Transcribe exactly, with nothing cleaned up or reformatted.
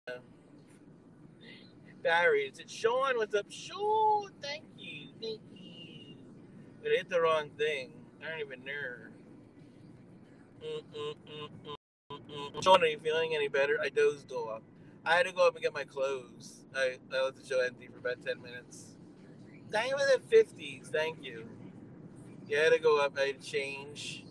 Barry, is it Sean? What's up, Sean? Thank you, thank you. But I hit the wrong thing. I don't even know. Mm-mm-mm-mm-mm. Sean, are you feeling any better? I dozed off. I had to go up and get my clothes. I, I left the show empty for about ten minutes. Dang, it was at fifties. Thank you. Yeah, I had to go up. I had to change.